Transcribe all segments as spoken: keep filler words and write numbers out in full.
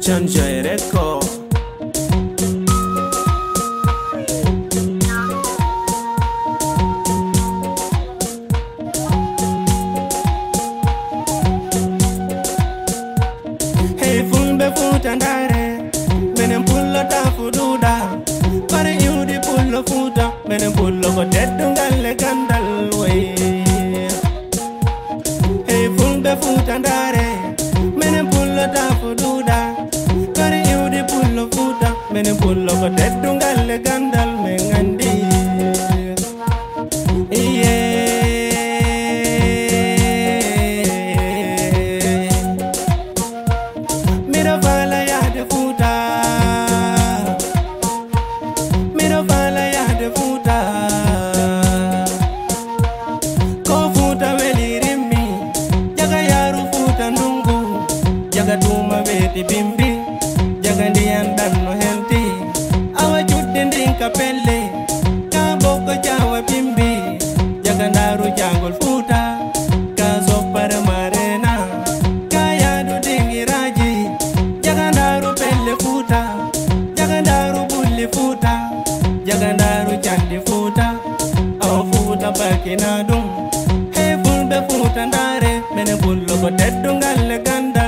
Chanja Record. Hey Fulbe Futandare, Menem Pulla Tafududa, Pare Yudi Pulla Futa, Menem Pulla Godetungale Gandal way. Hey Fulbe Futandare, Menem Pulla Tafududa, Pare Yudi Pulla Futa, Menem Pulla Godetungale Gandal Mengandi. Jaga tuma beti bimbi, jaga ndiyan danno helti. Awa jutte ndinka pelle, ka boko jawa bimbi. Jaga ndaru jangol futa, ka soppare marena. Ka yadu dingi raji, jaga ndaru pelle futa. Jaga ndaru bulli futa, jaga ndaru chandi futa. Awa futa bakina dum, hey Fulbe Futandare. Mene bullo ko teddungal gandal.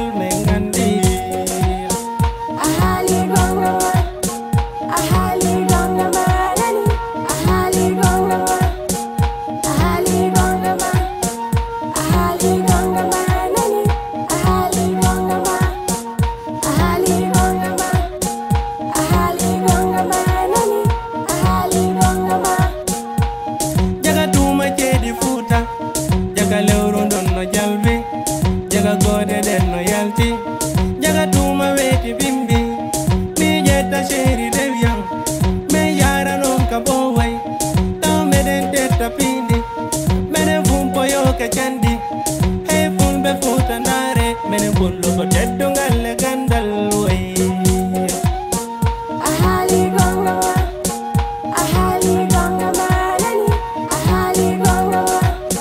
Jaga lewru donno jalbi, jaga gode denno yalti, jaga tuma weti bimbi, mi jetta sheri devyam, me yara non ka bowai, taw meden tetta pindi, mene fumpo yo ka chandi, hey Fulbe Futandare, mene bullo ko teddungal gandal way. Ahali gonga wa, ahali gonga manani, ahali gonga wa.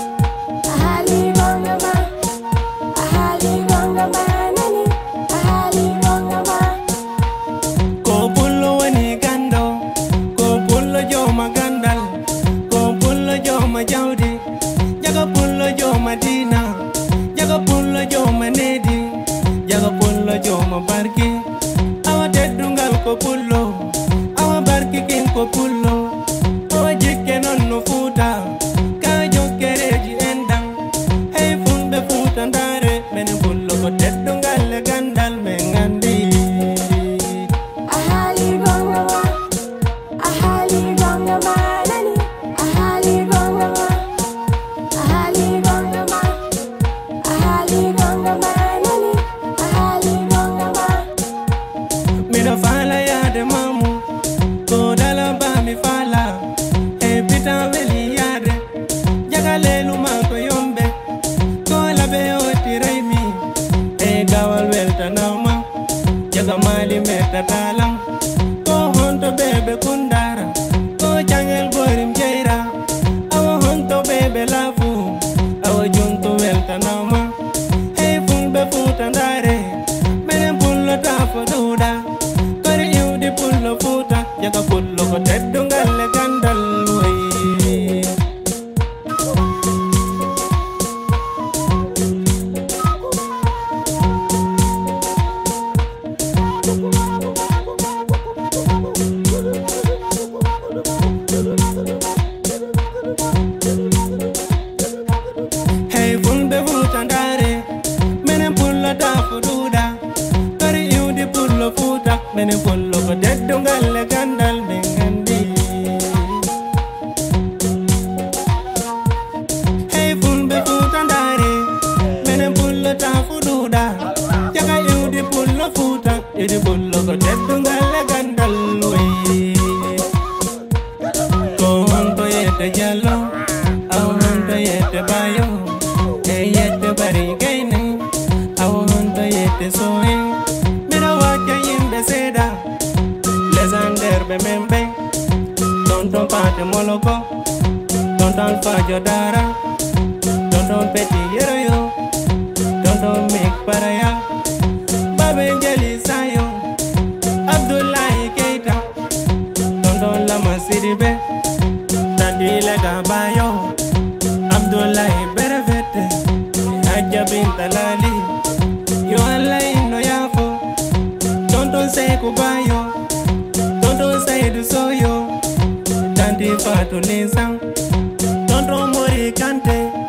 Jaudi, jaga pulla joma dina, jaga pulla joma nedi, jaga pulla joma barki. Awa teddungal ko pullo, awa barki kin ko pullo. Awa jikke non no futa, ka jokkereji endang. Hey Fulbe Futandare, mene pullo ko teddungal gandal mengandi. Ahali gonga wa, ahali gonga manani, ahali gonga wa. Mira fala ya de mamu, ko dala ba mi fala, e pita weli ya de, jaga lelu ma ko yombe, ko labe o tiremi, e gawal welta nama, jaga mali meta talam, ko honto bebe kundara, ko jangel borim jaira, awa honto bebe lafu, awa junto welta nama, hey Fulbe Futandare, mene bullo tafududa. Pullo futa, jaga pullo ko teddungal gandal way. Hey Fulbe Futandare, mene pullo tafududa. Kari yudi pullo futa, mene pullo ko teddungal gandal mengandi. Hey Fulbe Futandare, mene pullo tafududa. Jaga yudi pullo futa, yudi pullo ko teddungal gandal way. Ko honto yete jallo, aw honto yete bayo, e yete bari gaine, aw honto yete soe. Mira waka yimbe seda, lesander membe, tonton pate moloko, tonton fajo dara, tonton peti yero yo, tonton mek paraya, babe jeli sayo. Ajabin talali yo Allah ino yafo tonton say kubayo tonton say du soyo tanti fatu nisan tonton mori kante